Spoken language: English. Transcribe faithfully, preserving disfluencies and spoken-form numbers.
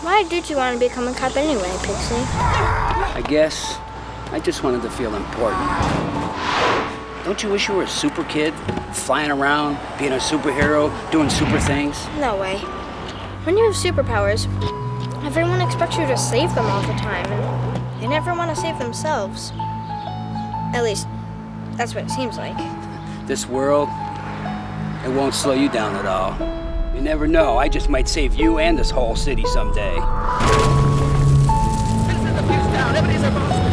Why did you want to become a cop anyway, Pigsley? I guess I just wanted to feel important. Don't you wish you were a super kid? Flying around, being a superhero, doing super things? No way. When you have superpowers, everyone expects you to save them all the time, and they never want to save themselves. At least, that's what it seems like. This world, it won't slow you down at all. You never know, I just might save you and this whole city someday. This is the CUSETOWN, everybody's a monster.